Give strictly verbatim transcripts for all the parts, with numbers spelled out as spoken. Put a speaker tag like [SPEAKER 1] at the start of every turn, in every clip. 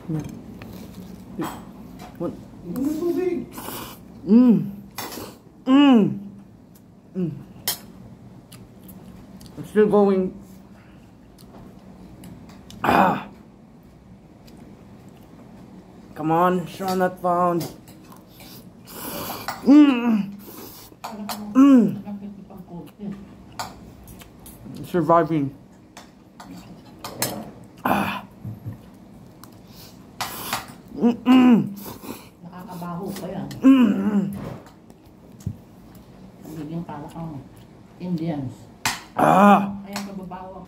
[SPEAKER 1] What? Mmm. Mmm. Mmm. It's still going. Ah. Come on, sure not found. Mmm. Mmm. Surviving. Ah. Mm-mm.
[SPEAKER 2] Nakakabaho pa yan.
[SPEAKER 1] Mm-mm.
[SPEAKER 2] Nagiging para kang Indians.
[SPEAKER 1] Ah.
[SPEAKER 2] Kaya kababaho.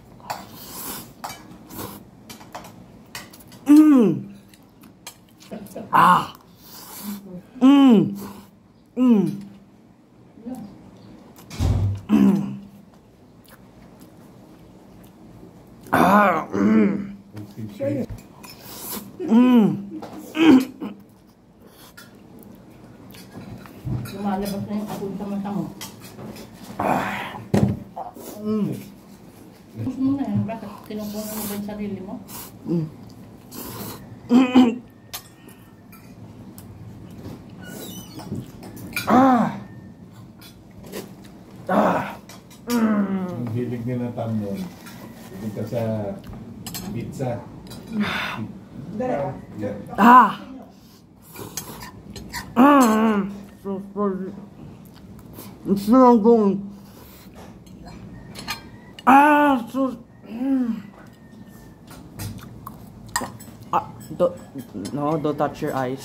[SPEAKER 1] Mm. Ah. Mm. Mm. Mm. Ah. Mm. Mm.
[SPEAKER 2] Lumalabas na yung apoy sa mata mo.
[SPEAKER 1] Ah. Mm.
[SPEAKER 2] Gusto mo na yan. Bakit kinukuha mo ba yung sarili mo?
[SPEAKER 1] Mm. Ah. Ah. Mm.
[SPEAKER 3] Ang hilig nila Tamyon. Hilig ka sa pizza. Yeah.
[SPEAKER 1] Ah. Ah. So sorry. It's not going. Ah. So. Mm. Ah. Don't, no, don't touch your eyes.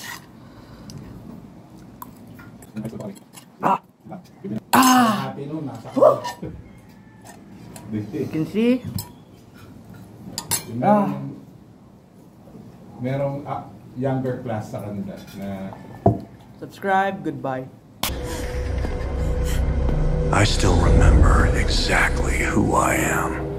[SPEAKER 1] Ah. Ah. You can see.
[SPEAKER 3] Merong, merong uh, younger class sa kanila na
[SPEAKER 1] Subscribe. Goodbye.
[SPEAKER 4] I still remember exactly who I am.